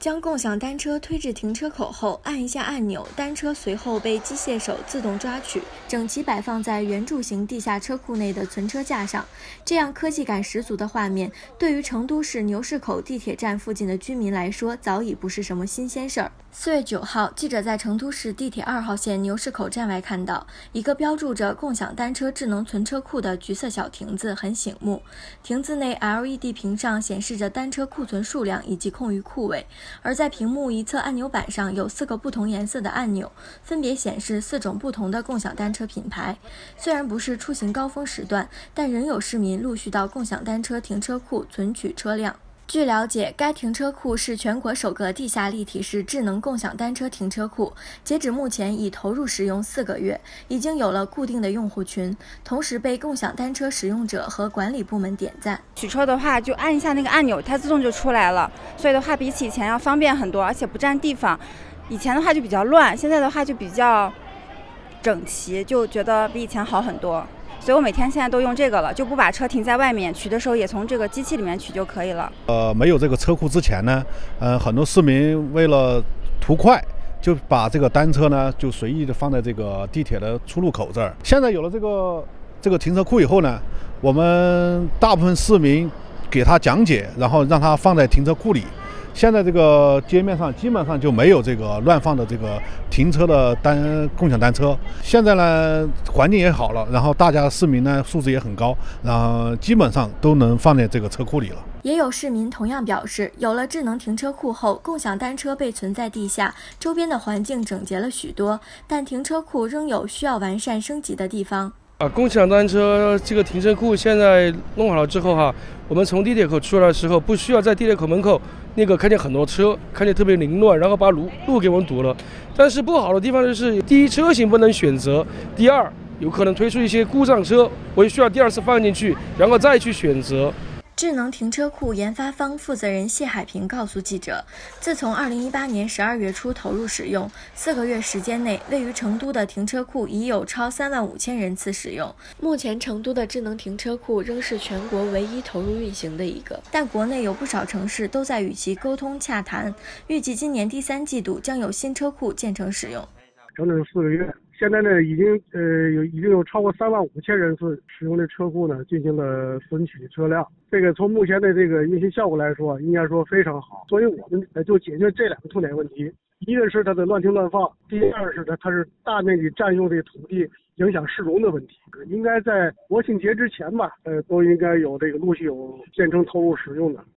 将共享单车推至停车口后，按一下按钮，单车随后被机械手自动抓取，整齐摆放在圆柱形地下车库内的存车架上。这样科技感十足的画面，对于成都市牛市口地铁站附近的居民来说，早已不是什么新鲜事儿。4月9号，记者在成都市地铁2号线牛市口站外看到一个标注着共享单车智能存车库的橘色小亭子，很醒目。亭子内 LED 屏上显示着单车库存数量以及空余库位，而在屏幕一侧按钮板上有4个不同颜色的按钮，分别显示4种不同的共享单车品牌。虽然不是出行高峰时段，但仍有市民陆续到共享单车停车库存取车辆。据了解，该停车库是全国首个地下立体式智能共享单车停车库，截止目前已投入使用4个月，已经有了固定的用户群，同时被共享单车使用者和管理部门点赞。 取车的话就按一下那个按钮，它自动就出来了，所以的话比起以前要方便很多，而且不占地方。以前的话就比较乱，现在的话就比较整齐，就觉得比以前好很多。所以我每天现在都用这个了，就不把车停在外面，取的时候也从这个机器里面取就可以了。 没有这个车库之前呢，很多市民为了图快，就把这个单车呢就随意的放在这个地铁的出入口这儿。现在有了这个停车库以后呢，我们大部分市民给他讲解，然后让他放在停车库里。现在这个街面上基本上就没有这个乱放的这个停车的共享单车。现在呢，环境也好了，然后大家市民呢素质也很高，然后基本上都能放在这个车库里了。 也有市民同样表示，有了智能停车库后，共享单车被存在地下，周边的环境整洁了许多，但停车库仍有需要完善升级的地方。 共享单车这个停车库现在弄好了之后我们从地铁口出来的时候，不需要在地铁口门口看见很多车，看见特别凌乱，然后把路给我们堵了。但是不好的地方就是，第一，车型不能选择；第二，有可能推出一些故障车，我也需要第二次放进去，然后再去选择。 智能停车库研发方负责人谢海平告诉记者，自从2018年12月初投入使用，4个月时间内，位于成都的停车库已有超35000人次使用。目前成都的智能停车库仍是全国唯一投入运行的一个，但国内有不少城市都在与其沟通洽谈，预计今年第3季度将有新车库建成使用。 整整4个月。现在呢，已经有超过35000人次使用的车库呢进行了存取车辆。这个从目前的这个运行效果来说，应该说非常好。所以我们就解决这2个痛点问题：一个是它的乱停乱放，第二是它是大面积占用这个土地，影响市容的问题。应该在国庆节之前吧，都应该有陆续有建成投入使用的。